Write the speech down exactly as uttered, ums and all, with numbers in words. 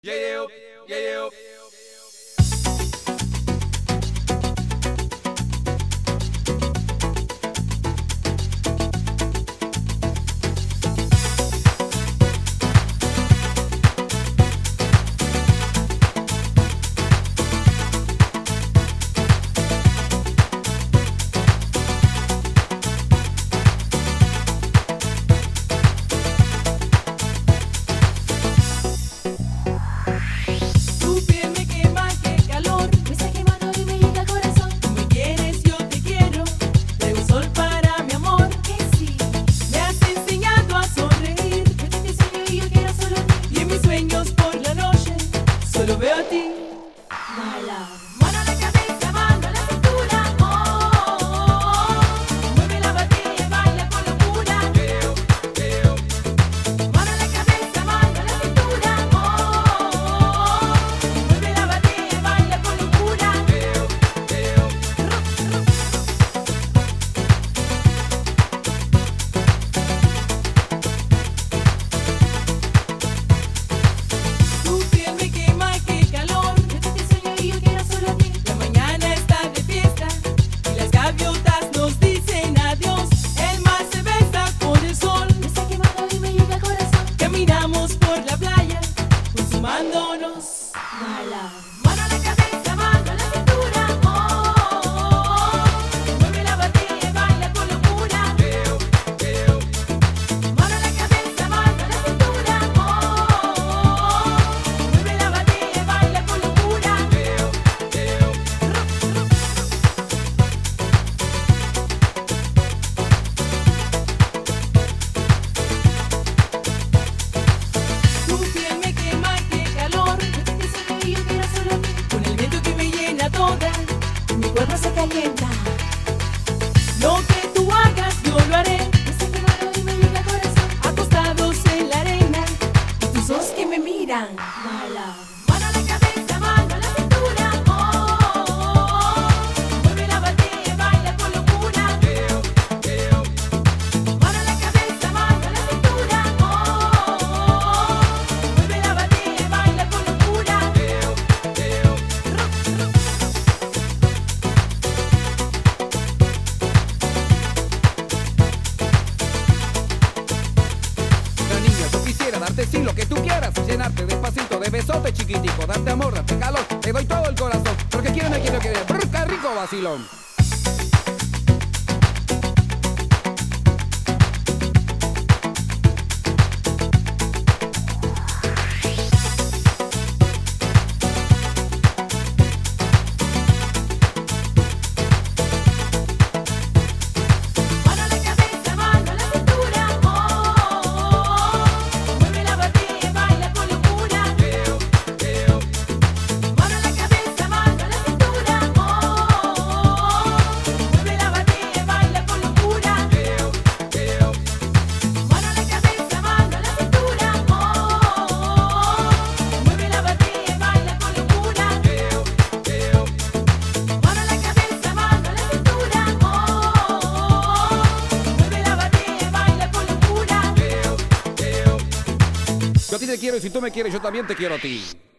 Yeah, yeah, yeah, yeah. Solo veo a ti. Mala. Mano a la cabeza, mano a la cintura. Oh, oh, oh. Mueve la batilla y baila con locura. Mano a la cabeza, mano a la cintura. Oh, oh, oh. Mueve la batilla y baila con locura. Tu piel me quema. Mala. Mano a la cabeza, mano a la cintura. Oh, oh, oh. Mueve la batilla y baila con locura. Mano a la cabeza, mano a la cintura. Oh, oh, oh. Mueve la batilla y baila con locura. Tu piel me quema, qué calor. Con el viento que me llena toda, mi cuerpo se calienta. Lo que tú hagas, yo lo haré. Ese quemado y me llega al corazón. Acostados en la arena, y tus ojos que me miran. Mala. Mano a la cabeza, mano a la cintura. Oh, oh, oh. Mueve la batilla y baila con locura. Mano a la cabeza, mano a la cintura. Oh, oh, oh. Mueve la batilla y baila con locura. Darte sí lo que tú quieras, llenarte despacito de besote chiquitico, darte amor, darte calor, te doy todo el corazón, porque quiero me quiero querer, brr, qué rico vacilón. Yo a ti te quiero y si tú me quieres yo también te quiero a ti.